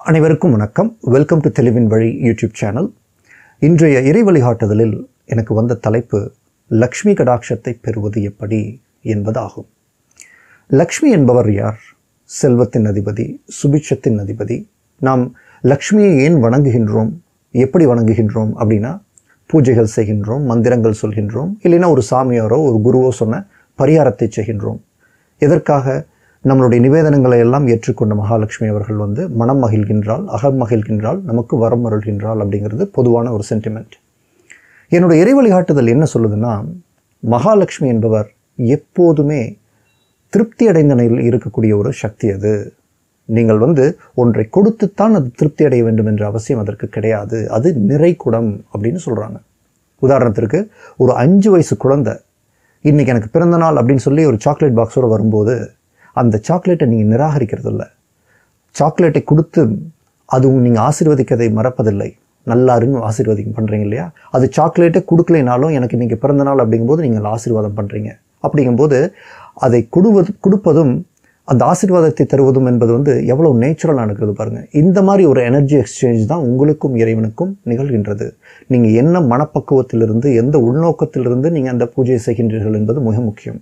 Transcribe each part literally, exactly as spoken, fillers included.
அனைவருக்கும் வணக்கம். Welcome to தெளிவின் வழி யூடியூப் சேனல். இன்றைய இறை வழிகாட்டுதலில் எனக்கு வந்த தலைப்பு லக்ஷ்மி கடாட்சத்தை பெறுவது எப்படி என்பதாகும். லக்ஷ்மி என்பவர் யார்? செல்வத்தின் அதிபதி, சுபிட்சத்தின் அதிபதி. நாம் லக்ஷ்மியை ஏன் வணங்குகின்றோம், எப்படி வணங்குகின்றோம் அப்படின்னா, பூஜைகள் செய்கின்றோம், மந்திரங்கள் சொல்கின்றோம், இல்லைன்னா ஒரு சாமியாரோ ஒரு குருவோ சொன்ன பரிகாரத்தை செய்கின்றோம். எதற்காக? நம்மளுடைய நிவேதனங்களை எல்லாம் ஏற்றுக்கொண்ட மகாலட்சுமி அவர்கள் வந்து மனம் மகிழ்கின்றாள், அகம் மகிழ்கின்றாள், நமக்கு வரம் அருள்கின்றாள் அப்படிங்கிறது பொதுவான ஒரு சென்டிமெண்ட். என்னுடைய இறை வழிகாட்டுதல் என்ன சொல்லுதுன்னா, மகாலட்சுமி என்பவர் எப்போதுமே திருப்தி அடைந்த நிலையில் இருக்கக்கூடிய ஒரு சக்தி. அது நீங்கள் வந்து ஒன்றை கொடுத்துத்தான் அது திருப்தி அடைய வேண்டும் என்ற அவசியம் அதற்கு கிடையாது. அது நிறைகுடம் அப்படின்னு சொல்கிறாங்க. உதாரணத்திற்கு, ஒரு அஞ்சு வயசு குழந்தை இன்றைக்கி எனக்கு பிறந்த நாள் அப்படின்னு சொல்லி ஒரு சாக்லேட் பாக்ஸோடு வரும்போது அந்த சாக்லேட்டை நீங்கள் நிராகரிக்கிறது இல்லை. சாக்லேட்டை கொடுத்து அதுவும் நீங்கள் ஆசீர்வதிக்கதை மறப்பதில்லை. நல்லாருன்னு ஆசீர்வாதம் பண்ணுறீங்க இல்லையா? அது சாக்லேட்டை கொடுக்கலைனாலும் எனக்கு இன்றைக்கி பிறந்த நாள் அப்படிங்கும்போது நீங்கள் ஆசீர்வாதம் பண்ணுறீங்க. அப்படிங்கும்போது அதை கொடுவது கொடுப்பதும் அந்த ஆசீர்வாதத்தை தருவதும் என்பது வந்து எவ்வளோ நேச்சுரலாக நடக்கிறது பாருங்கள். இந்த மாதிரி ஒரு எனர்ஜி எக்ஸ்சேஞ்ச் தான் உங்களுக்கும் இறைவனுக்கும் நிகழ்கின்றது. நீங்கள் என்ன மனப்பக்குவத்திலிருந்து, எந்த உள்நோக்கத்திலிருந்து நீங்கள் அந்த பூஜையை செய்கின்றீர்கள் என்பது மிக முக்கியம்.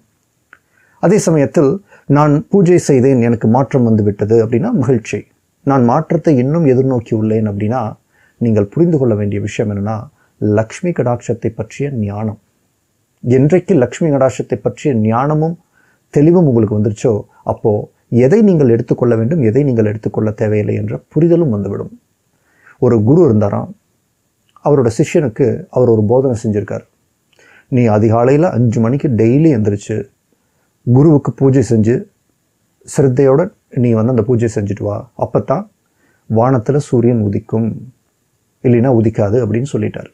அதே சமயத்தில் நான் பூஜை செய்தேன், எனக்கு மாற்றம் வந்து விட்டது அப்படின்னா மகிழ்ச்சி. நான் மாற்றத்தை இன்னும் எதிர்நோக்கி உள்ளேன் அப்படின்னா, நீங்கள் புரிந்து கொள்ள வேண்டிய விஷயம் என்னென்னா, லக்ஷ்மி கடாட்சத்தை பற்றிய ஞானம். என்றைக்கு லக்ஷ்மி கடாட்சத்தை பற்றிய ஞானமும் தெளிவும் உங்களுக்கு வந்துருச்சோ, அப்போது எதை நீங்கள் எடுத்துக்கொள்ள வேண்டும், எதை நீங்கள் எடுத்துக்கொள்ள தேவையில்லை என்ற புரிதலும் வந்துவிடும். ஒரு குரு இருந்தாராம். அவரோட சிஷ்யனுக்கு அவர் ஒரு போதனை செஞ்சுருக்கார். நீ அதிகாலையில் அஞ்சு மணிக்கு டெய்லி எந்திரிச்சு குருவுக்கு பூஜை செஞ்சு சிரத்தையோடு நீ வந்து அந்த பூஜை செஞ்சுட்டு வா, அப்போ தான் வானத்தில் சூரியன் உதிக்கும், இல்லைன்னா உதிக்காது அப்படின்னு சொல்லிட்டார்.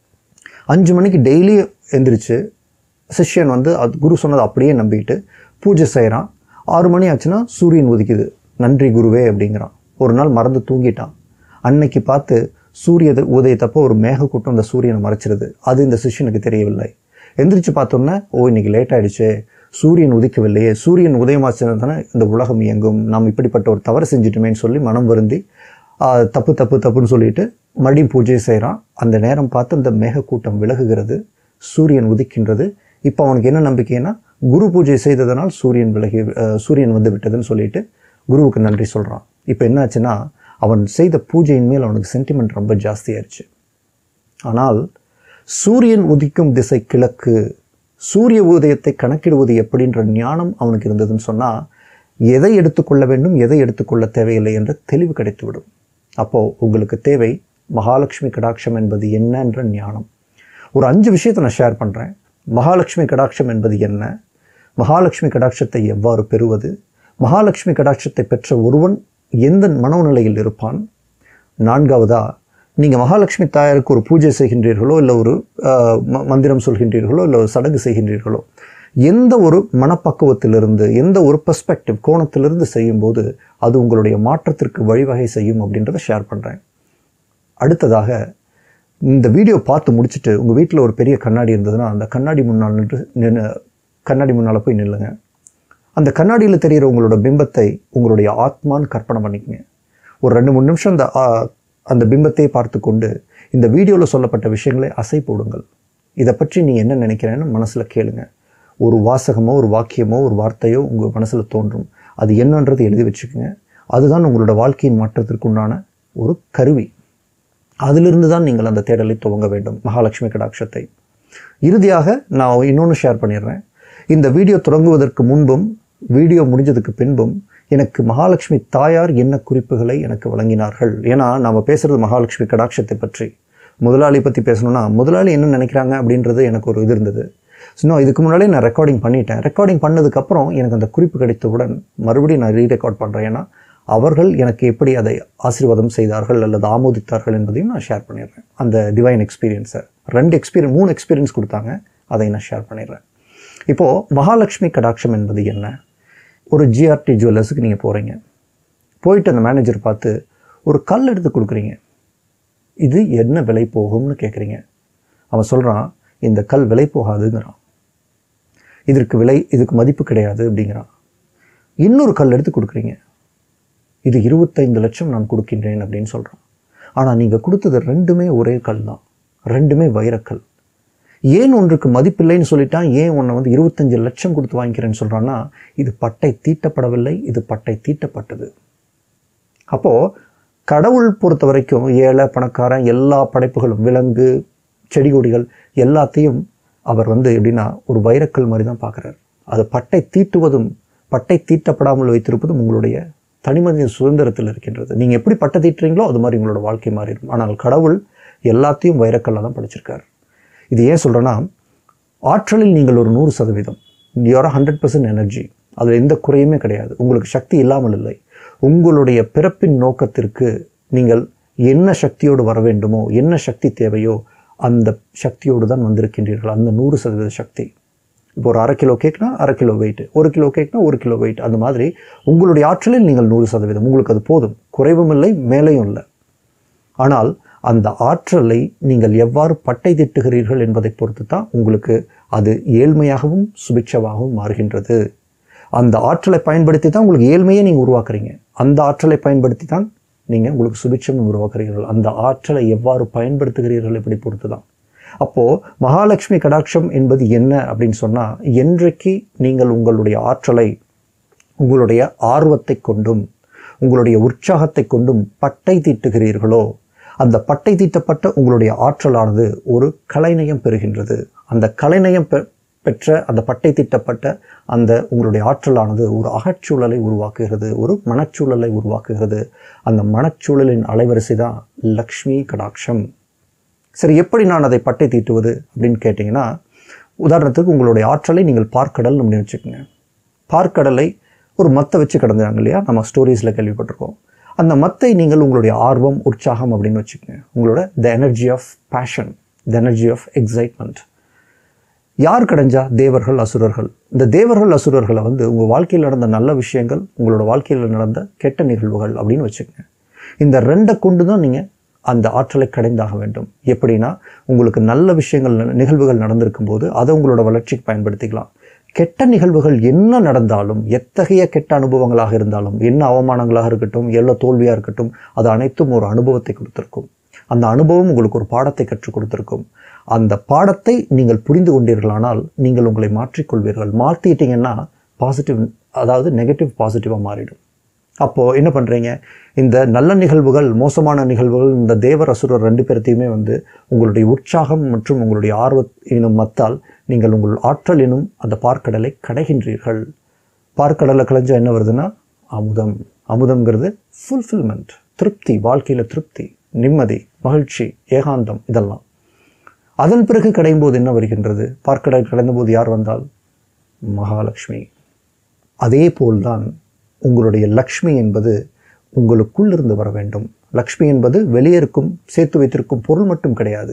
அஞ்சு மணிக்கு டெய்லி எந்திரிச்சு சிஷ்யன் வந்து அது குரு சொன்னதை அப்படியே நம்பிட்டு பூஜை செய்கிறான். ஆறு மணி ஆச்சுன்னா சூரியன் உதிக்குது, நன்றி குருவே அப்படிங்கிறான். ஒரு நாள் மறந்து தூங்கிட்டான். அன்னைக்கு பார்த்து சூரிய உதயத்தப்போ ஒரு மேகக்கூட்டம் அந்த சூரியனை மறைச்சிருது. அது இந்த சிஷ்யனுக்கு தெரியவில்லை. எந்திரிச்சு பார்த்தோன்னே, ஓ இன்னைக்கு லேட் ஆகிடுச்சு, சூரியன் உதிக்கவில்லையே, சூரியன் உதயமாச்சுன்னா தானே இந்த உலகம் இயங்கும், நாம் இப்படிப்பட்ட ஒரு தவறு செஞ்சுட்டுமேன்னு சொல்லி மனம் வருந்தி தப்பு தப்பு தப்புன்னு சொல்லிட்டு மறுபடியும் பூஜை செய்கிறான். அந்த நேரம் பார்த்து அந்த மேகக்கூட்டம் விலகுகிறது, சூரியன் உதிக்கின்றது. இப்போ அவனுக்கு என்ன நம்பிக்கைன்னா, குரு பூஜை செய்ததனால் சூரியன் விலகி சூரியன் வந்து விட்டதுன்னு சொல்லிட்டு குருவுக்கு நன்றி சொல்கிறான். இப்போ என்னாச்சுன்னா, அவன் செய்த பூஜையின் மேல் அவனுக்கு சென்டிமெண்ட் ரொம்ப ஜாஸ்தியாயிருச்சு. ஆனால் சூரியன் உதிக்கும் திசை கிழக்கு, சூரிய உதயத்தை கணக்கிடுவது எப்படின்ற ஞானம் அவனுக்கு இருந்ததுன்னு சொன்னால், எதை எடுத்துக்கொள்ள வேண்டும், எதை எடுத்துக்கொள்ள தேவையில்லை என்ற தெளிவு கிடைத்துவிடும். அப்போது உங்களுக்கு தேவை மகாலட்சுமி கடாட்சம் என்பது என்ன என்ற ஞானம். ஒரு அஞ்சு விஷயத்தை நான் ஷேர் பண்ணுறேன். மகாலட்சுமி கடாட்சம் என்பது என்ன, மகாலட்சுமி கடாட்சத்தை எவ்வாறு பெறுவது, மகாலட்சுமி கடாட்சத்தை பெற்ற ஒருவன் எந்த மனோநிலையில் இருப்பான், நான்காவதா நீங்கள் மகாலட்சுமி தாயாருக்கு ஒரு பூஜை செய்கின்றீர்களோ, இல்லை ஒரு மந்திரம் சொல்கின்றீர்களோ, இல்லை ஒரு சடங்கு செய்கின்றீர்களோ, எந்த ஒரு மனப்பக்குவத்திலிருந்து, எந்த ஒரு பெர்ஸ்பெக்டிவ் கோணத்திலிருந்து செய்யும்போது அது உங்களுடைய மாற்றத்திற்கு வழிவகை செய்யும் அப்படின்றத ஷேர் பண்ணுறேன். அடுத்ததாக, இந்த வீடியோ பார்த்து முடிச்சுட்டு உங்கள் வீட்டில் ஒரு பெரிய கண்ணாடி இருந்ததுன்னா அந்த கண்ணாடி முன்னால் நின்று நின்று கண்ணாடி முன்னால் போய் நில்லுங்க. அந்த கண்ணாடியில் தெரிகிற உங்களோட பிம்பத்தை உங்களுடைய ஆத்மான்னு கற்பனை பண்ணிக்கங்க. ஒரு ரெண்டு மூணு நிமிஷம் அந்த அந்த பிம்பத்தை பார்த்து கொண்டு இந்த வீடியோவில் சொல்லப்பட்ட விஷயங்களை அசை போடுங்கள். இதை பற்றி நீ என்ன நினைக்கிறேன்னு மனசில் கேளுங்க. ஒரு வாசகமோ, ஒரு வாக்கியமோ, ஒரு வார்த்தையோ உங்கள் மனசில் தோன்றும். அது என்னன்றது எழுதி வச்சுக்கோங்க. அதுதான் உங்களோட வாழ்க்கையின் மாற்றத்திற்கு உண்டான ஒரு கருவி. அதிலிருந்து தான் நீங்கள் அந்த தேடலை துவங்க வேண்டும், மகாலட்சுமி கடாட்சத்தை. இறுதியாக நான் இன்னொன்று ஷேர் பண்ணிடுறேன். இந்த வீடியோ தொடங்குவதற்கு முன்பும் வீடியோ முடிஞ்சதுக்கு பின்பும் எனக்கு மகாலட்சுமி தாயார் என்ன குறிப்புகளை எனக்கு வழங்கினார்கள். ஏன்னா நாம் பேசுகிறது மகாலட்சுமி கடாட்சத்தை பற்றி. முதலாளி பற்றி பேசணுன்னா முதலாளி என்ன நினைக்கிறாங்க அப்படின்றது எனக்கு ஒரு இது இருந்தது. இன்னும் இதுக்கு முன்னாடியே நான் ரெக்கார்டிங் பண்ணிட்டேன். ரெக்கார்டிங் பண்ணதுக்கப்புறம் எனக்கு அந்த குறிப்பு கிடைத்தவுடன் மறுபடியும் நான் ரீ ரெக்கார்ட் பண்ணுறேன். ஏன்னா அவர்கள் எனக்கு எப்படி அதை ஆசீர்வாதம் செய்தார்கள் அல்லது ஆமோதித்தார்கள் என்பதையும் நான் ஷேர் பண்ணிடுறேன். அந்த டிவைன் எக்ஸ்பீரியன்ஸை ரெண்டு எக்ஸ்பீரியன்ஸ் மூணு எக்ஸ்பீரியன்ஸ் கொடுத்தாங்க, அதை நான் ஷேர் பண்ணிடுறேன். இப்போது மகாலட்சுமி கடாட்சம் என்பது என்ன? ஒரு ஜிஆர்டி ஜுவல்லர்ஸுக்கு நீங்கள் போகிறீங்க. போயிட்டு அந்த மேனேஜர் பார்த்து ஒரு கல் எடுத்து கொடுக்குறீங்க. இது என்ன விலை போகும்னு கேட்குறீங்க. அவன் சொல்கிறான், இந்த கல் விலை போகாதுங்கிறான். இதற்கு விலை, இதுக்கு மதிப்பு கிடையாது அப்படிங்கிறான். இன்னொரு கல் எடுத்து கொடுக்குறீங்க. இது இருபத்தைந்து லட்சம் நான் கொடுக்கின்றேன் அப்படின்னு சொல்கிறான். ஆனால் நீங்கள் கொடுத்தது ரெண்டுமே ஒரே கல் தான், ரெண்டுமே வைரக்கல். ஏன் ஒன்றுக்கு மதிப்பில்லைன்னு சொல்லிட்டான், ஏன் உன்னை வந்து இருபத்தஞ்சு லட்சம் கொடுத்து வாங்கிக்கிறேன்னு சொல்கிறான்னா, இது பட்டை தீட்டப்படவில்லை, இது பட்டை தீட்டப்பட்டது. அப்போது கடவுள் பொறுத்த வரைக்கும் ஏழை பணக்காரன் எல்லா படைப்புகளும், விலங்கு செடி கொடிகள் எல்லாத்தையும் அவர் வந்து எப்படின்னா ஒரு வைரக்கல் மாதிரி தான் பார்க்குறார். அது பட்டை தீட்டுவதும் பட்டை தீட்டப்படாமல் வைத்திருப்பதும் உங்களுடைய தனிமனித சுதந்திரத்தில் இருக்கின்றது. நீங்கள் எப்படி பட்டை தீட்டுறீங்களோ அது மாதிரி உங்களோட வாழ்க்கை மாறிடும். ஆனால் கடவுள் எல்லாத்தையும் வைரக்கல்ல தான் படைச்சிருக்கார். இது ஏன் சொல்கிறேன்னா, ஆற்றலில் நீங்கள் ஒரு நூறு சதவீதம் யூஆர் ஹண்ட்ரட் பர்சன்ட் எனர்ஜி, அதில் எந்த குறையுமே கிடையாது. உங்களுக்கு சக்தி இல்லாமல் இல்லை. உங்களுடைய பிறப்பின் நோக்கத்திற்கு நீங்கள் என்ன சக்தியோடு வர வேண்டுமோ, என்ன சக்தி தேவையோ அந்த சக்தியோடு தான் வந்திருக்கின்றீர்கள். அந்த நூறு சதவீத சக்தி. இப்போ ஒரு அரை கிலோ கேக்னா அரை கிலோ வெயிட், ஒரு கிலோ கேக்னா ஒரு கிலோ வெயிட். அந்த மாதிரி உங்களுடைய ஆற்றலில் நீங்கள் நூறு சதவீதம், உங்களுக்கு அது போதும். குறைவும் இல்லை, மேலேயும் இல்லை. ஆனால் அந்த ஆற்றலை நீங்கள் எவ்வாறு பட்டை திட்டுகிறீர்கள் என்பதை பொறுத்து தான் உங்களுக்கு அது ஏழ்மையாகவும் சுபிட்சமாகவும் மாறுகின்றது. அந்த ஆற்றலை பயன்படுத்தி தான் உங்களுக்கு ஏழ்மையை நீங்கள் உருவாக்குறீங்க. அந்த ஆற்றலை பயன்படுத்தி தான் நீங்கள் உங்களுக்கு சுபிட்சம் உருவாக்குறீர்கள். அந்த ஆற்றலை எவ்வாறு பயன்படுத்துகிறீர்கள் எப்படி பொறுத்து தான். அப்போது மகாலட்சுமி கடாட்சம் என்பது என்ன அப்படின்னு சொன்னால், என்றைக்கு நீங்கள் உங்களுடைய ஆற்றலை உங்களுடைய ஆர்வத்தை கொண்டும் உங்களுடைய உற்சாகத்தை கொண்டும் பட்டை தீட்டுகிறீர்களோ, அந்த பட்டை தீட்டப்பட்ட உங்களுடைய ஆற்றலானது ஒரு கலைநயம் பெறுகின்றது. அந்த கலைநயம் பெ பெற்ற அந்த பட்டை தீட்டப்பட்ட அந்த உங்களுடைய ஆற்றலானது ஒரு அகச்சூழலை உருவாக்குகிறது, ஒரு மனச்சூழலை உருவாக்குகிறது. அந்த மனச்சூழலின் அலைவரிசை தான் லக்ஷ்மி கடாட்சம். சரி, எப்படி நான் அதை பட்டை தீட்டுவது அப்படின்னு கேட்டிங்கன்னா, உதாரணத்துக்கு உங்களுடைய ஆற்றலை நீங்கள் பார்க்கடல் அப்படின்னு வச்சுக்கோங்க. பார்க்கடலை ஒரு மத்தை வச்சு கடந்தாங்க இல்லையா, நம்ம ஸ்டோரிஸில் கேள்விப்பட்டிருக்கோம். அந்த மத்தை நீங்கள் உங்களுடைய ஆர்வம் உற்சாகம் அப்படின்னு வச்சுக்கோங்க. உங்களோட the energy of passion, the energy of excitement. யார் கடைஞ்சா? தேவர்கள் அசுரர்கள். இந்த தேவர்கள் அசுரர்களை வந்து உங்கள் வாழ்க்கையில் நடந்த நல்ல விஷயங்கள், உங்களோட வாழ்க்கையில் நடந்த கெட்ட நிகழ்வுகள் அப்படின்னு வச்சுக்கோங்க. இந்த ரெண்டை கொண்டு தான் நீங்கள் அந்த ஆற்றலை கடைந்தாக வேண்டும். எப்படின்னா, உங்களுக்கு நல்ல விஷயங்கள் நிகழ்வுகள் நடந்திருக்கும் போது அதை உங்களோட வளர்ச்சிக்கு பயன்படுத்திக்கலாம். கெட்ட நிகழ்வுகள் என்ன நடந்தாலும், எத்தகைய கெட்ட அனுபவங்களாக இருந்தாலும், என்ன அவமானங்களாக இருக்கட்டும், எல்லா தோல்வியாக இருக்கட்டும், அது அனைத்தும் ஒரு அனுபவத்தை கொடுத்துருக்கும். அந்த அனுபவம் உங்களுக்கு ஒரு பாடத்தை கற்றுக் கொடுத்துருக்கும். அந்த பாடத்தை நீங்கள் புரிந்து கொண்டீர்களானால் நீங்கள் உங்களை மாற்றிக்கொள்வீர்கள். மாற்றிட்டீங்கன்னா பாசிட்டிவ், அதாவது நெகட்டிவ் பாசிட்டிவாக மாறிடும். அப்போது என்ன பண்ணுறீங்க, இந்த நல்ல நிகழ்வுகள் மோசமான நிகழ்வுகள், இந்த தேவர் அசுரர் ரெண்டு பேர்த்தையுமே வந்து உங்களுடைய உற்சாகம் மற்றும் உங்களுடைய ஆர்வ எனும் மத்தால் நீங்கள் உங்கள் ஆற்றல் எனும் அந்த பார்க்கடலை கடைகின்றீர்கள். பார்க்கடலை கடைஞ்சால் என்ன வருதுன்னா அமுதம். அமுதம்ங்கிறது ஃபுல்ஃபில்மெண்ட், திருப்தி, வாழ்க்கையில் திருப்தி, நிம்மதி, மகிழ்ச்சி, ஏகாந்தம், இதெல்லாம். அதன் பிறகு கடையும் போது என்ன வருகின்றது? பார்க்கடல் கடைந்த போது யார் வந்தால்? மகாலட்சுமி. அதே போல்தான் உங்களுடைய லக்ஷ்மி என்பது உங்களுக்குள் இருந்து வர வேண்டும். லக்ஷ்மி என்பது வெளியே இருக்கும் சேர்த்து வைத்திருக்கும் பொருள் மட்டும் கிடையாது.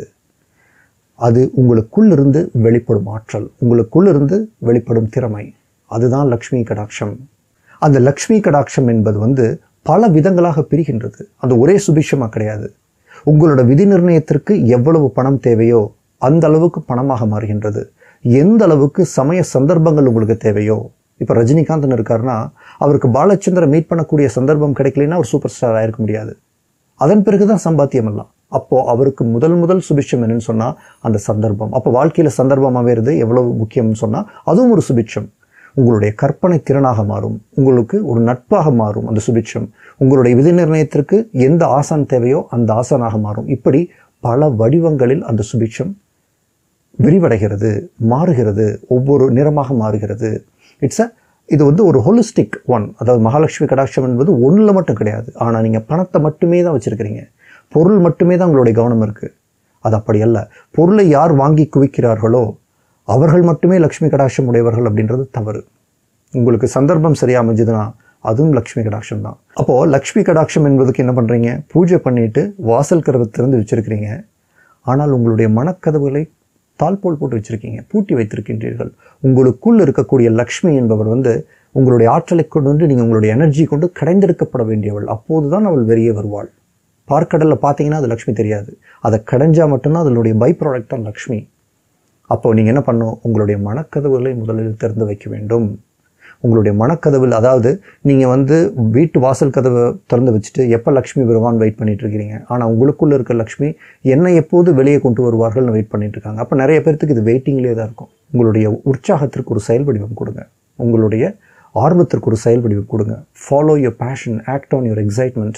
அது உங்களுக்குள் இருந்து வெளிப்படும் ஆற்றல், உங்களுக்குள் இருந்து வெளிப்படும் திறமை. அதுதான் லக்ஷ்மி கடாட்சம். அந்த லக்ஷ்மி கடாட்சம் என்பது வந்து பல விதங்களாக பிரிகின்றது. அது ஒரே சுபிஷமாக கிடையாது. உங்களோட விதி நிர்ணயத்திற்கு எவ்வளவு பணம் தேவையோ அந்த அளவுக்கு பணமாக மாறுகின்றது. எந்த அளவுக்கு சமய சந்தர்ப்பங்கள் உங்களுக்கு தேவையோ. இப்போ ரஜினிகாந்த் இருக்காருன்னா அவருக்கு பாலச்சந்திரன் மீட் பண்ணக்கூடிய சந்தர்ப்பம் கிடைக்கலன்னா அவர் சூப்பர் ஸ்டார் ஆயிருக்க முடியாது. அதன் பிறகுதான் சம்பாத்தியம் எல்லாம். அப்போ அவருக்கு முதல் முதல் சுபிட்சம் என்னன்னு சொன்னா அந்த சந்தர்ப்பம். அப்போ வாழ்க்கையில சந்தர்ப்பம் அமைகிறது எவ்வளவு முக்கியம்னு சொன்னா அதுவும் ஒரு சுபிட்சம். உங்களுடைய கற்பனை திறனாக மாறும், உங்களுக்கு ஒரு நட்பாக மாறும் அந்த சுபிட்சம். உங்களுடைய விதி நிர்ணயத்திற்கு எந்த ஆசான் தேவையோ அந்த ஆசானாக மாறும். இப்படி பல வடிவங்களில் அந்த சுபிட்சம் விரிவடைகிறது, மாறுகிறது, ஒவ்வொரு நிறமாக மாறுகிறது. இட்ஸ் அ இது வந்து ஒரு ஹோலிஸ்டிக் ஒன். அதாவது மகாலட்சுமி கடாட்சம் என்பது ஒன்றில் மட்டும் கிடையாது. ஆனால் நீங்கள் பணத்தை மட்டுமே தான் வச்சுருக்கிறீங்க, பொருள் மட்டுமே தான் உங்களுடைய கவனம் இருக்குது. அது அப்படி அல்ல. பொருளை யார் வாங்கி குவிக்கிறார்களோ அவர்கள் மட்டுமே லக்ஷ்மி கடாட்சம் உடையவர்கள் அப்படின்றது தவறு. உங்களுக்கு சந்தர்ப்பம் சரியாக அமைஞ்சதுன்னா அதுவும் லக்ஷ்மி கடாட்சம் தான். அப்போது லக்ஷ்மி கடாட்சம் என்பதுக்கு என்ன பண்ணுறீங்க? பூஜை பண்ணிவிட்டு வாசல் கதவை திறந்து வச்சுருக்கிறீங்க. ஆனால் உங்களுடைய மனக்கதவுகளை தாழ்போல் போட்டு வச்சுருக்கீங்க, பூட்டி வைத்திருக்கின்றீர்கள். உங்களுக்குள் இருக்கக்கூடிய லக்ஷ்மி என்பவர் வந்து உங்களுடைய ஆற்றலை கொண்டு வந்து நீங்கள் உங்களுடைய எனர்ஜி கொண்டு கடைந்தெடுக்கப்பட வேண்டியவள். அப்போது தான் அவள் வெளியே வருவாள். பார்க்கடலில் பார்த்தீங்கன்னா அது லக்ஷ்மி தெரியாது. அதை கடைஞ்சால் மட்டும்தான் அதனுடைய பை ப்ராடக்ட் தான் லக்ஷ்மி. அப்போ நீங்கள் என்ன பண்ணணும்? உங்களுடைய மனக்கதவுகளை முதலில் திறந்து வைக்க வேண்டும். உங்களுடைய மனக்கதவில், அதாவது நீங்கள் வந்து வீட்டு வாசல் கதவை திறந்து வச்சுட்டு எப்போ லக்ஷ்மி வருவான்னு வெயிட் பண்ணிட்டு இருக்கிறீங்க. ஆனால் உங்களுக்குள்ளே இருக்க லக்ஷ்மி என்னை எப்போது வெளியே கொண்டு வருவார்கள்னு வெயிட் பண்ணிட்டு இருக்காங்க. அப்போ நிறைய பேர்த்துக்கு இது வெயிட்டிங்லேயே தான் இருக்கும். உங்களுடைய உற்சாகத்திற்கு ஒரு செயல் வடிவம் கொடுங்க, உங்களுடைய ஆர்வத்திற்கு ஒரு செயல் வடிவம் கொடுங்க. Follow your passion, act on your excitement.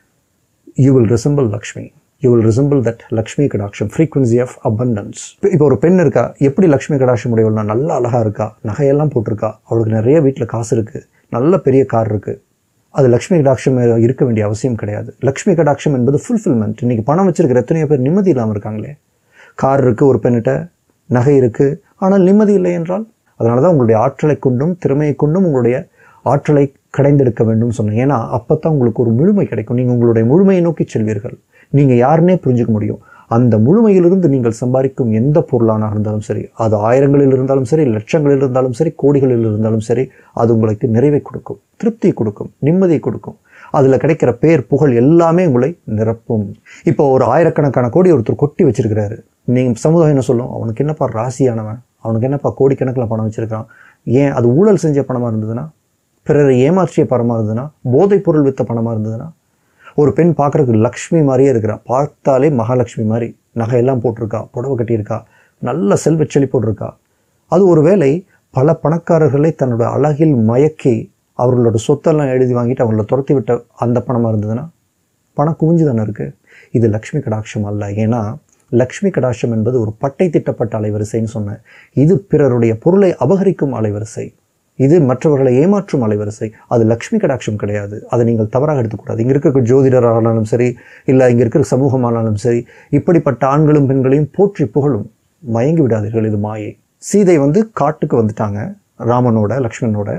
You will resemble Lakshmi. You will resemble that Lakshmi Kataksham, frequency of abundance. இப்போ ஒரு பெண் இருக்கா, எப்படி லக்ஷ்மி கடாட்சம் உடையவள்னா நல்லா அழகாக இருக்கா, நகையெல்லாம் போட்டிருக்கா, அவளுக்கு நிறைய வீட்டில் காசு இருக்குது, நல்ல பெரிய கார் இருக்குது. அது லக்ஷ்மி கடாட்சம் இருக்க வேண்டிய அவசியம் கிடையாது. லக்ஷ்மி கடாட்சம் என்பது ஃபுல்ஃபில்மெண்ட். இன்றைக்கி பணம் வச்சிருக்கிற எத்தனையோ பேர் நிம்மதி இல்லாமல் இருக்காங்களே. கார் இருக்குது, ஒரு பெண்ணிட்ட நகை இருக்குது, ஆனால் நிம்மதி இல்லை என்றால், அதனால தான் உங்களுடைய ஆற்றலை கொண்டும் திறமையை கொண்டும் உங்களுடைய ஆற்றலை கடைந்தெடுக்க வேண்டும் சொன்னேன். ஏன்னா அப்போ தான் உங்களுக்கு ஒரு முழுமை கிடைக்கும். நீங்கள் உங்களுடைய முழுமையை நோக்கி செல்வீர்கள். நீங்கள் யாருன்னே புரிஞ்சுக்க முடியும். அந்த முழுமையிலிருந்து நீங்கள் சம்பாதிக்கும் எந்த பொருளானாக இருந்தாலும் சரி, அது ஆயிரங்களில் இருந்தாலும் சரி, லட்சங்களில் இருந்தாலும் சரி, கோடிகளில் இருந்தாலும் சரி, அது உங்களுக்கு நிறைவை கொடுக்கும், திருப்தியை கொடுக்கும், நிம்மதியை கொடுக்கும். அதில் கிடைக்கிற பேர் புகழ் எல்லாமே உங்களை நிரப்பும். இப்போ ஒரு ஆயிரக்கணக்கான கோடி ஒருத்தர் கொட்டி வச்சிருக்கிறாரு. நீங்கள் சமுதாயம் என்ன சொல்லும், அவனுக்கு என்னப்பா ராசியானவன், அவனுக்கு என்னப்பா கோடிக்கணக்கில் பணம் வச்சுருக்கான். ஏன் அது ஊழல் செஞ்ச பணமாக இருந்ததுன்னா, பிறரை ஏமாற்றிய பணமாக இருந்ததுன்னா, போதைப் பொருள் விற்ற பணமாக இருந்ததுன்னா. ஒரு பெண் பார்க்குறதுக்கு லக்ஷ்மி மாதிரியே இருக்கிறா, பார்த்தாலே மகாலட்சுமி மாதிரி, நகையெல்லாம் போட்டிருக்கா, புடவை கட்டியிருக்கா, நல்ல செல்வ செழிப்போடு இருக்கா. அது ஒரு வேளை பல பணக்காரர்களை தன்னோட அழகில் மயக்கி அவர்களோட சொத்தெல்லாம் எழுதி வாங்கிட்டு அவங்கள துரத்தி விட்ட அந்த பணமாக இருந்ததுன்னா பணம் குவிஞ்சு தானே இருக்குது. இது லக்ஷ்மி கடாட்சம் அல்ல. ஏன்னா லக்ஷ்மி கடாட்சம் என்பது ஒரு பட்டை திட்டப்பட்ட அலைவரிசைன்னு சொன்னேன். இது பிறருடைய பொருளை அபகரிக்கும் அலைவரிசை, இது மற்றவர்களை ஏமாற்றும் அலைவரிசை. அது லக்ஷ்மி கடாட்சம் கிடையாது. அதை நீங்கள் தவறாக எடுத்துக்கூடாது. இங்கே இருக்கிற ஜோதிடரானாலும் சரி, இல்லை இங்கே இருக்கிற சமூகமானாலும் சரி, இப்படிப்பட்ட ஆண்களும் பெண்களையும் போற்றி புகழும் மயங்கி விடாதீர்கள். இது மாயை. சீதை வந்து காட்டுக்கு வந்துட்டாங்க ராமனோட லக்ஷ்மணனோட.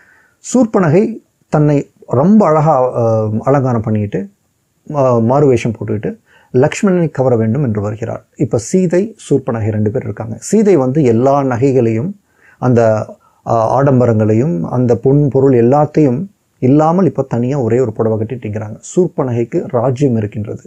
சூர்பனகை தன்னை ரொம்ப அழகாக அலங்காரம் பண்ணிக்கிட்டு மாறுவேஷம் போட்டுக்கிட்டு லக்ஷ்மணனை கவர வேண்டும் என்று வருகிறார். இப்போ சீதை சூர்பனகை ரெண்டு பேர் இருக்காங்க. சீதை வந்து எல்லா நகைகளையும் அந்த ஆடம்பரங்களையும் அந்த பொன் பொருள் எல்லாத்தையும் இல்லாமல் இப்போ தனியாக ஒரே ஒரு புடவை கட்டிட்டுங்கிறாங்க. சூர்பனகைக்கு ராஜ்யம் இருக்கின்றது,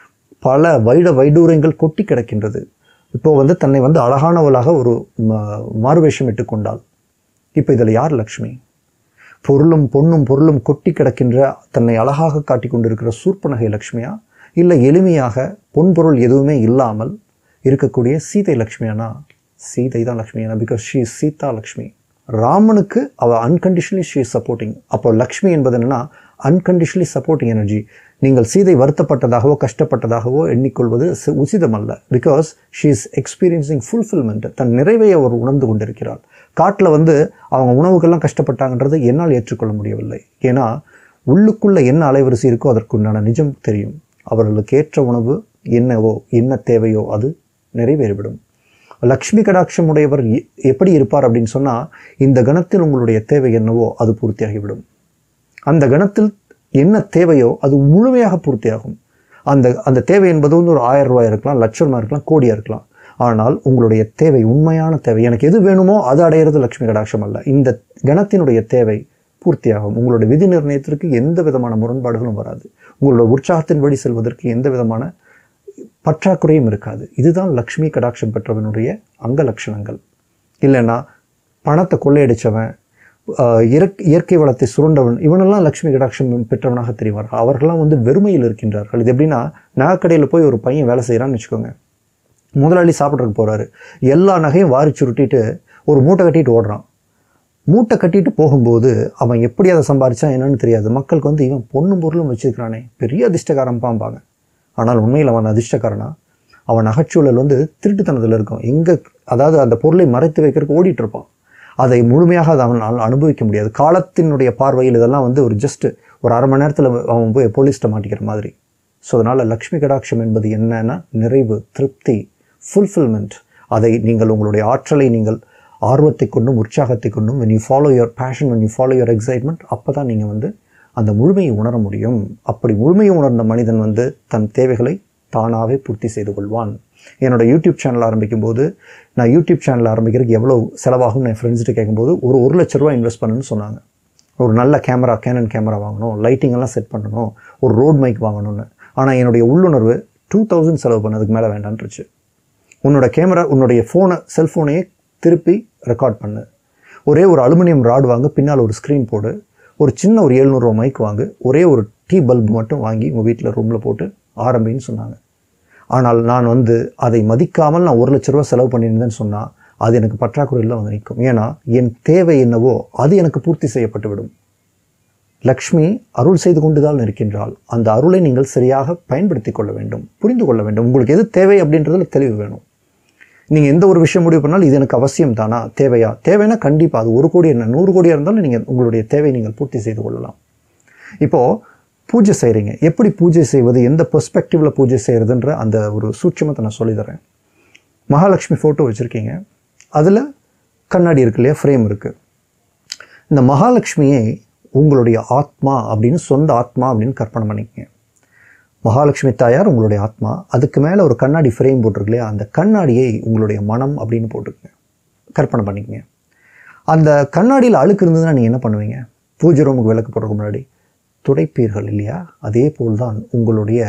பல வைட வைடூரியங்கள் கொட்டி கிடக்கின்றது. இப்போ வந்து தன்னை வந்து அழகானவளாக ஒரு மாறுவேஷம் இட்டுக்கொண்டாள். இப்போ இதில் யார் லக்ஷ்மி? பொருளும் பொன்னும் பொருளும் கொட்டி கிடக்கின்ற தன்னை அழகாக காட்டி கொண்டிருக்கிற சூர்பனகை லக்ஷ்மியா, இல்லை எளிமையாக பொன் பொருள் எதுவுமே இல்லாமல் இருக்கக்கூடிய சீதை லக்ஷ்மியானா? சீதை தான் லக்ஷ்மியானா? Because she is Sita Lakshmi. ராமனுக்கு அவள் அன்கண்டிஷனலி ஷீ இஸ் சப்போர்ட்டிங். அப்போ லக்ஷ்மி என்பது என்னென்னா அன்கண்டிஷனலி சப்போர்ட்டிங் எனர்ஜி. நீங்கள் சீதை வருத்தப்பட்டதாகவோ கஷ்டப்பட்டதாகவோ எண்ணிக்கொள்வது உசிதமல்ல. Because she is experiencing fulfilment. தன் நிறைவை அவர் உணர்ந்து கொண்டிருக்கிறாள். காட்டில் வந்து அவங்க உணவுக்கெல்லாம் கஷ்டப்பட்டாங்கன்றது என்னால் ஏற்றுக்கொள்ள முடியவில்லை. ஏன்னா உள்ளுக்குள்ளே என்ன அலைவரிசை இருக்கோ அதற்குண்டான நிஜம் தெரியும். அவர்களுக்கு ஏற்ற உணவு என்னவோ என்ன தேவையோ அது நிறைவேறிவிடும். லக்ஷ்மி கடாட்சம் உடையவர் எப்படி இருப்பார் அப்படின்னு சொன்னால், இந்த கணத்தில் உங்களுடைய தேவை என்னவோ அது பூர்த்தியாகிவிடும். அந்த கணத்தில் என்ன தேவையோ அது முழுமையாக பூர்த்தியாகும். அந்த அந்த தேவை என்பது வந்து ஒரு ஆயிரம் ரூபாய் இருக்கலாம், லட்சமாக இருக்கலாம், கோடியாக இருக்கலாம். ஆனால் உங்களுடைய தேவை, உண்மையான தேவை, எனக்கு எது வேணுமோ அது அடையிறது லக்ஷ்மி கடாட்சம் அல்ல. இந்த கணத்தினுடைய தேவை பூர்த்தியாகும். உங்களுடைய விதி நிர்ணயத்திற்கு எந்த விதமான முரண்பாடுகளும் வராது. உங்களோட உற்சாகத்தின் வழி செல்வதற்கு எந்த விதமான பற்றாக்குறையும் இருக்காது. இதுதான் லக்ஷ்மி கடாட்சம் பெற்றவனுடைய அங்க லட்சணங்கள். இல்லைன்னா பணத்தை கொள்ளையடித்தவன், இயற்கை வளத்தை சுரண்டவன், இவனெல்லாம் லக்ஷ்மி கடாட்சம் பெற்றவனாக தெரிவார்கள். அவர்கள்லாம் வந்து வெறுமையில் இருக்கின்றார்கள். இது எப்படின்னா, நகைக்கடையில் போய் ஒரு பையன் வேலை செய்கிறான்னு வச்சுக்கோங்க. முதலாளி சாப்பிட்றதுக்கு போகிறாரு, எல்லா நகையும் வாரி சுருட்டிட்டு ஒரு மூட்டை கட்டிட்டு ஓடுறான். மூட்டை கட்டிட்டு போகும்போது அவன் எப்படி அதை சம்பாதிச்சான் என்னன்னு தெரியாது. மக்களுக்கு வந்து இவன் பொண்ணும் பொருளும் வச்சுருக்கிறானே, பெரிய அதிர்ஷ்டக்காரன் பாம்பாங்க. ஆனால் உண்மையில் அவன் அதிர்ஷ்டக்காரனா? அவன் நகைச்சூழல் வந்து திருட்டுத்தனத்தில் இருக்கும். எங்கே, அதாவது அந்த பொருளை மறைத்து வைக்கிறதுக்கு ஓடிட்டு இருப்பான். அதை முழுமையாக அதை அவனால் அனுபவிக்க முடியாது. காலத்தினுடைய பார்வையில் இதெல்லாம் வந்து ஒரு ஜஸ்ட்டு ஒரு அரை மணி நேரத்தில் அவன் போய் போலீஸ்ட்டை மாட்டிக்கிற மாதிரி. ஸோ அதனால் லக்ஷ்மி கடாட்சம் என்பது என்னன்னா நிறைவு, திருப்தி, ஃபுல்ஃபில்மெண்ட். அதை நீங்கள் உங்களுடைய ஆற்றலை நீங்கள் ஆர்வத்தை கொண்டும் உற்சாகத்தை கொண்டும் when you follow your passion, when you follow your excitement, அப்போ தான் நீங்கள் வந்து அந்த முழுமையை உணர முடியும். அப்படி முழுமையை உணர்ந்த மனிதன் வந்து தன் தேவைகளை தானாகவே பூர்த்தி செய்து கொள்வான். என்னோடய யூடியூப் சேனல் ஆரம்பிக்கும் போது, நான் யூடியூப் சேனல் ஆரம்பிக்கிறதுக்கு எவ்வளோ செலவாகும் என் ஃப்ரெண்ட்ஸ்கிட்ட கேட்கும்போது ஒரு ஒரு லட்ச ரூபா இன்வெஸ்ட் பண்ணுன்னு சொன்னாங்க. ஒரு நல்ல கேமரா, கேனன் கேமரா வாங்கணும், லைட்டிங்கெல்லாம் செட் பண்ணணும், ஒரு ரோட் மைக் வாங்கணும்னு. ஆனால் என்னுடைய உள்ளுணர்வு டூ தௌசண்ட் செலவு பண்ணதுக்கு மேலே வேண்டான்ருச்சு. உன்னோட கேமரா, உன்னுடைய ஃபோனை, செல்ஃபோனையே திருப்பி ரெக்கார்ட் பண்ணு. ஒரே ஒரு அலுமினியம் ராடு வாங்க, பின்னால் ஒரு ஸ்க்ரீன் போடு, ஒரு சின்ன ஒரு எழுநூறுவா மைக் வாங்கு, ஒரே ஒரு டீ பல்பு மட்டும் வாங்கி உங்கள் வீட்டில் ரூமில் போட்டு ஆரம்பின்னு சொன்னாங்க. ஆனால் நான் வந்து அதை மதிக்காமல் நான் ஒரு லட்ச ரூபா செலவு பண்ணியிருந்தேன்னு சொன்னால் அது எனக்கு பற்றாக்குறையில் வந்து நிற்கும். ஏன்னா என் தேவை என்னவோ அது எனக்கு பூர்த்தி செய்யப்பட்டு விடும். லக்ஷ்மி அருள் செய்து கொண்டுதான் இருக்கின்றாள். அந்த அருளை நீங்கள் சரியாக பயன்படுத்தி கொள்ள வேண்டும், புரிந்து கொள்ள வேண்டும். உங்களுக்கு எது தேவை அப்படின்றதுல தெளிவு வேணும். நீங்கள் எந்த ஒரு விஷயம் முடிவு பண்ணாலும் இது எனக்கு அவசியம் தானா, தேவையா? தேவைன்னா கண்டிப்பாக அது ஒரு கோடி என்ன நூறு கோடியாக இருந்தாலும் நீங்கள் உங்களுடைய தேவையை நீங்கள் பூர்த்தி செய்து கொள்ளலாம். இப்போது பூஜை செய்கிறீங்க, எப்படி பூஜை செய்வது, எந்த பெர்ஸ்பெக்டிவில் பூஜை செய்கிறதுன்ற அந்த ஒரு சூட்சமத்தை நான் சொல்லித்தரேன். மகாலட்சுமி ஃபோட்டோ வச்சுருக்கீங்க, அதில் கண்ணாடி இருக்கு இல்லையா, ஃப்ரேம் இருக்குது. இந்த மகாலட்சுமியை உங்களுடைய ஆத்மா அப்படின்னு, சொந்த ஆத்மா அப்படின்னு கற்பனை பண்ணிக்கங்க. மகாலட்சுமி தாயார் உங்களுடைய ஆத்மா, அதுக்கு மேலே ஒரு கண்ணாடி ஃப்ரேம் போட்டிருக்கு இல்லையா, அந்த கண்ணாடியை உங்களுடைய மனம் அப்படின்னு போட்டுக்கங்க, கற்பனை பண்ணிக்கங்க. அந்த கண்ணாடியில் அழுக்கு இருந்ததுன்னா நீங்கள் என்ன பண்ணுவீங்க? பூஜை ரூமுக்கு விளக்கு போடுறதுக்கு முன்னாடி துடைப்பீர்கள் இல்லையா? அதே போல்தான் உங்களுடைய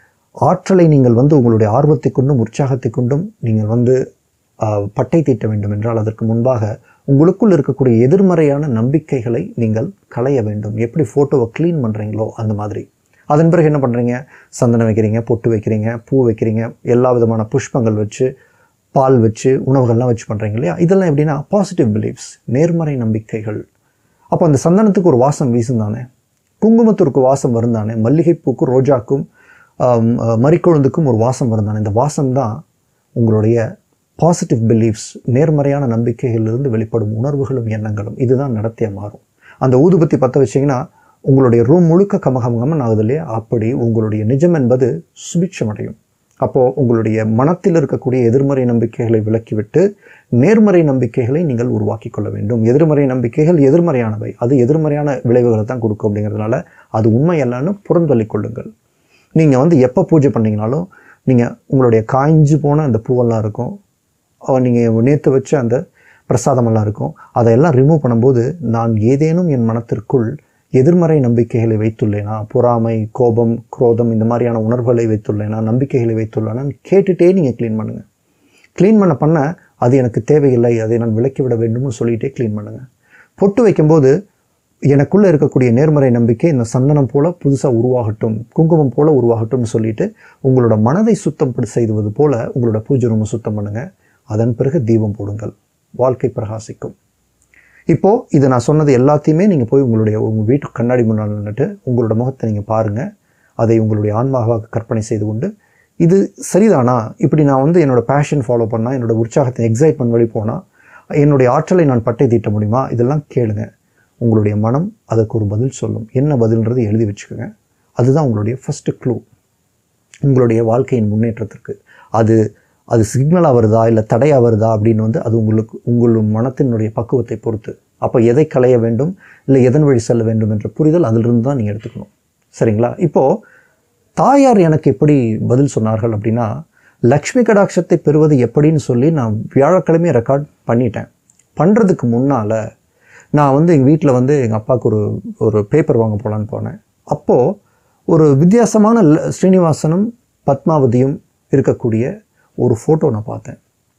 ஆற்றலை நீங்கள் வந்து உங்களுடைய ஆர்வத்தை கொண்டும் உற்சாகத்தை கொண்டும் நீங்கள் வந்து பட்டை தீட்ட வேண்டும் என்றால் அதற்கு முன்பாக உங்களுக்குள் இருக்கக்கூடிய எதிர்மறையான நம்பிக்கைகளை நீங்கள் களைய வேண்டும். எப்படி ஃபோட்டோவை க்ளீன் பண்ணுறீங்களோ அந்த மாதிரி. அதன் பிறகு என்ன பண்ணுறீங்க? சந்தனம் வைக்கிறீங்க, பொட்டு வைக்கிறீங்க, பூ வைக்கிறீங்க, எல்லா விதமான புஷ்பங்கள் வச்சு, பால் வச்சு, உணவுகள்லாம் வச்சு பண்ணுறீங்க இல்லையா? இதெல்லாம் எப்படின்னா பாசிட்டிவ் பிலீஃப்ஸ், நேர்மறை நம்பிக்கைகள். அப்போ அந்த சந்தனத்துக்கு ஒரு வாசம் வீசும் தானே, குங்குமத்திற்கு வாசம் வரும் தானே, மல்லிகைப்பூக்கும் ரோஜாக்கும் மறிக்கொழுந்துக்கும் ஒரு வாசம் வரும் தானே. இந்த வாசம் தான் உங்களுடைய பாசிட்டிவ் பிலீஃப்ஸ், நேர்மறையான நம்பிக்கைகளிலிருந்து வெளிப்படும் உணர்வுகளும் எண்ணங்களும். இதுதான் நடத்திய மாறும். அந்த ஊதுபத்தி பற்ற வச்சிங்கன்னா உங்களுடைய ரூம் முழுக்க கமகமகமன் ஆகுது இல்லையா? அப்படி உங்களுடைய நிஜம் என்பது சுபிட்சமடையும். அப்போது உங்களுடைய மனத்தில் இருக்கக்கூடிய எதிர்மறை நம்பிக்கைகளை விலக்கிவிட்டு நேர்மறை நம்பிக்கைகளை நீங்கள் உருவாக்கி கொள்ள வேண்டும். எதிர்மறை நம்பிக்கைகள் எதிர்மறையானவை, அது எதிர்மறையான விளைவுகளை தான் கொடுக்கும். அப்படிங்கிறதுனால அது உண்மை அல்லன்னு புறந்தள்ளி கொள்ளுங்கள். நீங்கள் வந்து எப்போ பூஜை பண்ணிங்கனாலும் நீங்கள் உங்களுடைய காய்ஞ்சு போன அந்த பூவெல்லாம் இருக்கும், நீங்கள் நேற்று வச்ச அந்த பிரசாதமெல்லாம் இருக்கும், அதையெல்லாம் ரிமூவ் பண்ணும்போது நான் ஏதேனும் என் மனத்திற்குள் எதிர்மறை நம்பிக்கைகளை வைத்துள்ளேனா, பொறாமை, கோபம், குரோதம் இந்த மாதிரியான உணர்வுகளை வைத்துள்ளேனா, நம்பிக்கைகளை வைத்துள்ளேனான்னு கேட்டுகிட்டே நீங்கள் க்ளீன் பண்ணுங்கள். க்ளீன் பண்ண பண்ண அது எனக்கு தேவையில்லை, அதை நான் விலக்கிவிட வேண்டும்னு சொல்லிகிட்டே க்ளீன் பண்ணுங்கள். பொட்டு வைக்கும்போது எனக்குள்ளே இருக்கக்கூடிய நேர்மறை நம்பிக்கை இந்த சந்தனம் போல் புதுசாக உருவாகட்டும், குங்குமம் போல் உருவாகட்டும்னு சொல்லிவிட்டு உங்களோட மனதை சுத்தம் செய்வது போல் உங்களோட பூஜை ரூமை சுத்தம் பண்ணுங்கள். அதன் பிறகு தீபம் போடுங்கள், வாழ்க்கை பிரகாசிக்கும். இப்போது இது நான் சொன்னது எல்லாத்தையுமே நீங்கள் போய் உங்களுடைய உங்கள் வீட்டு கண்ணாடி முன்னால் நின்றுட்டு உங்களோட முகத்தை நீங்கள் பாருங்கள். அதை உங்களுடைய ஆன்மாவாக கற்பனை செய்து கொண்டு இது சரிதானா, இப்படி நான் வந்து என்னோடய பேஷன் ஃபாலோ பண்ணால், என்னோடய உற்சாகத்தை எக்ஸைட்மெண்ட் வழி போனால் என்னுடைய ஆற்றலை நான் பட்டை தீட்ட முடியுமா, இதெல்லாம் கேளுங்க. உங்களுடைய மனம் அதற்கு ஒரு பதில் சொல்லும். என்ன பதில்ன்றது எழுதி வச்சுக்கோங்க. அதுதான் உங்களுடைய ஃபஸ்ட்டு க்ளூ உங்களுடைய வாழ்க்கையின் முன்னேற்றத்திற்கு. அது அது சிக்னலாக வருதா இல்லை தடையாக வருதா அப்படின்னு வந்து அது உங்களுக்கு உங்கள் மனத்தினுடைய பக்குவத்தை பொறுத்து. அப்போ எதை களைய வேண்டும் இல்லை எதன் வழி செல்ல வேண்டும் என்ற புரிதல் அதிலிருந்து தான் நீங்கள் எடுத்துக்கணும். சரிங்களா? இப்போது தாயார் எனக்கு எப்படி பதில் சொன்னார்கள் அப்படின்னா, லக்ஷ்மி கடாட்சத்தை பெறுவது எப்படின்னு சொல்லி நான் வியாழக்கிழமையை ரெக்கார்ட் பண்ணிட்டேன். பண்ணுறதுக்கு முன்னால் நான் வந்து எங்கள் வீட்டில் வந்து எங்கள் அப்பாவுக்கு ஒரு ஒரு பேப்பர் வாங்க போகலான்னு போனேன். அப்போது ஒரு வித்தியாசமான ஸ்ரீனிவாசனும் பத்மாவதியும் இருக்கக்கூடிய ஒரு ஃபோட்டோ நான் பார்த்தேன்.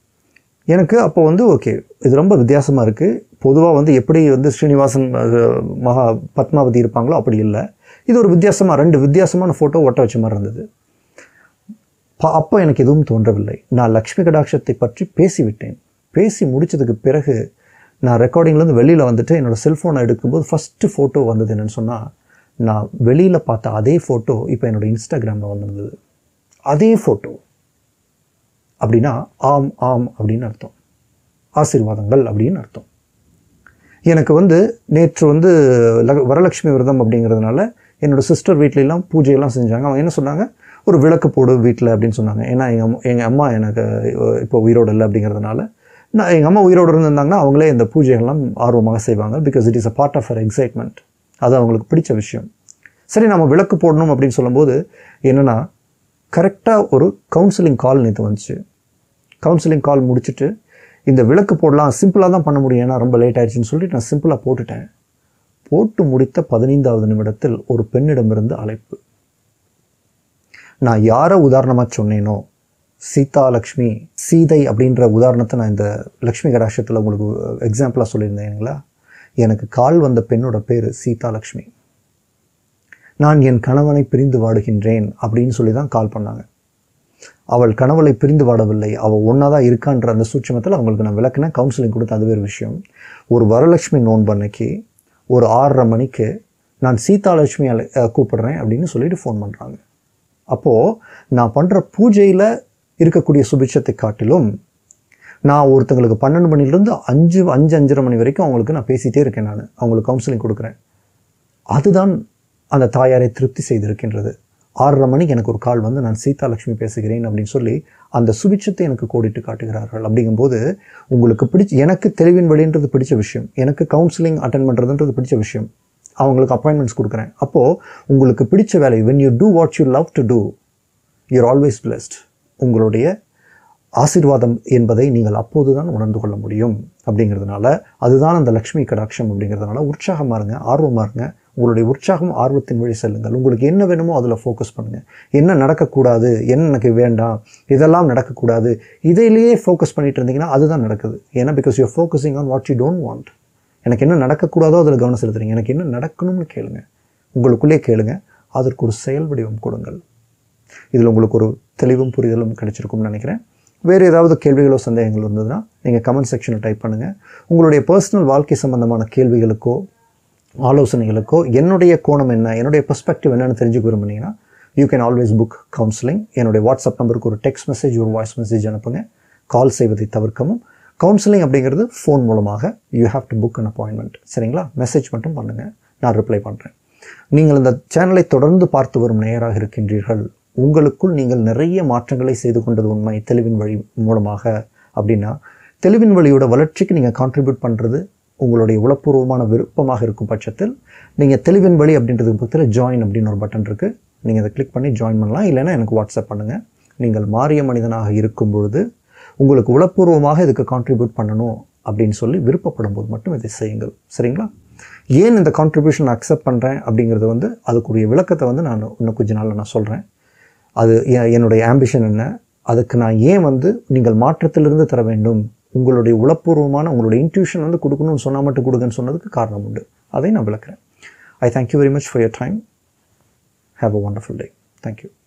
எனக்கு அப்போ வந்து ஓகே, இது ரொம்ப வித்தியாசமாக இருக்குது. பொதுவாக வந்து எப்படி வந்து ஸ்ரீனிவாசன் மகா பத்மாவதி இருப்பாங்களோ அப்படி இல்லை. இது ஒரு வித்தியாசமாக ரெண்டு வித்தியாசமான ஃபோட்டோ ஒட்ட வச்ச மாதிரி இருந்தது. அப்போ எனக்கு எதுவும் தோன்றவில்லை. நான் லக்ஷ்மி கடாட்சத்தை பற்றி பேசிவிட்டேன். பேசி முடித்ததுக்கு பிறகு நான் ரெக்கார்டிங்லேருந்து வெளியில் வந்துட்டு என்னோடய செல்ஃபோனை எடுக்கும்போது ஃபஸ்ட்டு ஃபோட்டோ வந்தது என்னென்னு சொன்னால், நான் வெளியில் பார்த்த அதே ஃபோட்டோ இப்போ என்னோடய இன்ஸ்டாகிராமில் வந்திருந்தது. அதே ஃபோட்டோ அப்படின்னா ஆம் ஆம் அப்படின்னு அர்த்தம், ஆசீர்வாதங்கள் அப்படின்னு அர்த்தம். எனக்கு வந்து நேற்று வந்து வரலட்சுமி விரதம் அப்படிங்கிறதுனால என்னோடய சிஸ்டர் வீட்லலாம் பூஜையெல்லாம் செஞ்சாங்க. அவங்க என்ன சொன்னாங்க, ஒரு விளக்கு போடு வீட்டில் அப்படின்னு சொன்னாங்க. ஏன்னா எங்கள் எங்கள் அம்மா எனக்கு இப்போ உயிரோடு இல்லை அப்படிங்கிறதுனால, நான் எங்கள் அம்மா உயிரோடு இருந்திருந்தாங்கன்னா அவங்களே இந்த பூஜைகள்லாம் ஆர்வமாக செய்வாங்க. Because it is a part of our excitement. அது அவங்களுக்கு பிடிச்ச விஷயம். சரி, நம்ம விளக்கு போடணும் அப்படின்னு சொல்லும்போது என்னென்னா, கரெக்டாக ஒரு கவுன்சிலிங் கால் நேற்று வந்துச்சு. கவுன்சிலிங் கால் முடிச்சுட்டு இந்த விளக்கு போடலாம், சிம்பிளாக தான் பண்ண முடியும், ஏன்னா ரொம்ப லேட் ஆகிடுச்சின்னு சொல்லிட்டு நான் சிம்பிளாக போட்டுட்டேன். போட்டு முடித்த பதினைந்தாவது நிமிடத்தில் ஒரு பெண்ணிடமிருந்து அழைப்பு. நான் யாரை உதாரணமாக சொன்னேனோ, சீதா லக்ஷ்மி, சீதை அப்படின்ற உதாரணத்தை நான் இந்த லக்ஷ்மி கடாட்சத்தில் உங்களுக்கு எக்ஸாம்பிளாக சொல்லியிருந்தேங்களா. எனக்கு கால் வந்த பெண்ணோட பேர் சீதா லக்ஷ்மி. நான் என் கணவனை பிரிந்து வாடுகின்றேன் அப்படின்னு சொல்லி தான் கால் பண்ணாங்க. அவள் கணவனை பிரிந்து வாடவில்லை, அவள் ஒன்றா தான் இருக்கான்ற அந்த சூட்சமத்தில் அவங்களுக்கு நான் விளக்குனேன், கவுன்சிலிங் கொடுத்து. அது வேறு விஷயம். ஒரு வரலட்சுமி நோன்பு அன்னைக்கு ஒரு ஆறரை மணிக்கு நான் சீதாலட்சுமி அலை கூப்பிடுறேன் அப்படின்னு சொல்லிட்டு ஃபோன் பண்ணுறாங்க. அப்போது நான் பண்ணுற பூஜையில் இருக்கக்கூடிய சுபிட்சத்தை காட்டிலும் நான் ஒருத்தங்களுக்கு பன்னெண்டு மணிலேருந்து அஞ்சு அஞ்சு அஞ்சரை மணி வரைக்கும் அவங்களுக்கு நான் பேசிகிட்டே இருக்கேன். நான் அவங்களுக்கு கவுன்சிலிங் கொடுக்குறேன். அதுதான் அந்த தாயாரை திருப்தி செய்திருக்கின்றது. ஆறரை மணிக்கு எனக்கு ஒரு கால் வந்து நான் சீதாலட்சுமி பேசுகிறேன் அப்படின்னு சொல்லி அந்த சுபிட்சத்தை எனக்கு கோடிட்டு காட்டுகிறார்கள். அப்படிங்கும்போது உங்களுக்கு பிடிச்ச, எனக்கு தெளிவின் வழின்றது பிடிச்ச விஷயம், எனக்கு கவுன்சிலிங் அட்டன் பண்ணுறதுன்றது பிடிச்ச விஷயம். அவங்களுக்கு அப்பாயின்மெண்ட்ஸ் கொடுக்குறேன். அப்போது உங்களுக்கு பிடிச்ச வேலை, when you do what you love to do, you're always blessed. உங்களுடைய ஆசீர்வாதம் என்பதை நீங்கள் அப்போது தான் உணர்ந்து கொள்ள முடியும். அப்படிங்கிறதுனால அதுதான் அந்த லக்ஷ்மி கடாட்சம். அப்படிங்கிறதுனால உற்சாகமாக இருங்க, ஆர்வமாக இருங்க. உங்களுடைய உற்சாகம் ஆர்வத்தின் வழி செல்லுங்கள். உங்களுக்கு என்ன வேணுமோ அதில் ஃபோக்கஸ் பண்ணுங்கள். என்ன நடக்கக்கூடாது, என்ன எனக்கு வேண்டாம், இதெல்லாம் நடக்கக்கூடாது, இதையிலேயே ஃபோக்கஸ் பண்ணிட்டு இருந்தீங்கன்னா அதுதான் நடக்குது. ஏன்னா because you're focusing on what you don't want. எனக்கு என்ன நடக்கக்கூடாதோ அதில் கவனம் செலுத்துறீங்க. எனக்கு என்ன நடக்கணும்னு கேளுங்க, உங்களுக்குள்ளே கேளுங்க, அதற்கு ஒரு செயல் வடிவம் கொடுங்கள். இதில் உங்களுக்கு ஒரு தெளிவும் புரிதலும் கிடைச்சிருக்கும்னு நினைக்கிறேன். வேறு ஏதாவது கேள்விகளோ சந்தேகங்களோ இருந்ததுன்னா நீங்கள் கமெண்ட் செக்ஷனில் டைப் பண்ணுங்கள். உங்களுடைய பர்சனல் வாழ்க்கை சம்பந்தமான கேள்விகளுக்கோ ஆலோசனைகளுக்கோ என்னுடைய கோணம் என்ன, என்னுடைய பெர்ஸ்பெக்டிவ் என்னென்னு தெரிஞ்சுக்க விரும்புனீங்கன்னா you can always book counselling. என்னுடைய வாட்ஸ்அப் நம்பருக்கு ஒரு டெக்ஸ்ட் மெசேஜ், ஒரு வாய்ஸ் மெசேஜ் அனுப்புங்க. கால் செய்வதை தவிர்க்கவும். கவுன்சிலிங் அப்படிங்கிறது ஃபோன் மூலமாக, you have to book an appointment. சரிங்களா? மெசேஜ் மட்டும் பண்ணுங்கள், நான் ரிப்ளை பண்ணுறேன். நீங்கள் இந்த சேனலை தொடர்ந்து பார்த்து வரும் நேயராக இருக்கின்றீர்கள். உங்களுக்குள் நீங்கள் நிறைய மாற்றங்களை செய்து கொண்டது உண்மை தெளிவின் வழி மூலமாக. அப்படின்னா தெளிவின் வழியோட வளர்ச்சிக்கு நீங்கள் கான்ட்ரிபியூட் பண்ணுறது உங்களுடைய உளப்பூர்வமான விருப்பமாக இருக்கும் பட்சத்தில் நீங்கள் தெளிவின் வழி அப்படின்றதுக்கு பக்கத்தில் ஜாயின் அப்படின்னு ஒரு பட்டன் இருக்குது. நீங்கள் அதை கிளிக் பண்ணி ஜாயின் பண்ணலாம். இல்லைன்னா எனக்கு வாட்ஸ்அப் பண்ணுங்கள். நீங்கள் மாறிய மனிதனாக இருக்கும் பொழுது உங்களுக்கு உளப்பூர்வமாக இதுக்கு கான்ட்ரிபியூட் பண்ணணும் அப்படின்னு சொல்லி விருப்பப்படும் போது மட்டும் இதை செய்யுங்கள். சரிங்களா? ஏன் இந்த கான்ட்ரிபியூஷன் அக்செப்ட் பண்ணுறேன் அப்படிங்கிறது வந்து அதுக்குரிய விளக்கத்தை வந்து நான் இன்னும் கொஞ்ச நாளில் நான் சொல்கிறேன். அது என்னுடைய ஆம்பிஷன் என்ன, அதுக்கு நான் ஏன் வந்து நீங்கள் மாற்றத்திலிருந்து தர வேண்டும், உங்களுடைய உளப்பூர்வமான உங்களுடைய இன்ட்யூஷன் வந்து கொடுக்கணும்னு சொன்னால் மட்டும் கொடுங்கன்னு சொன்னதுக்கு காரணம் உண்டு. அதை நான் விளக்குறேன். I thank you very much for your time. Have a wonderful day. Thank you.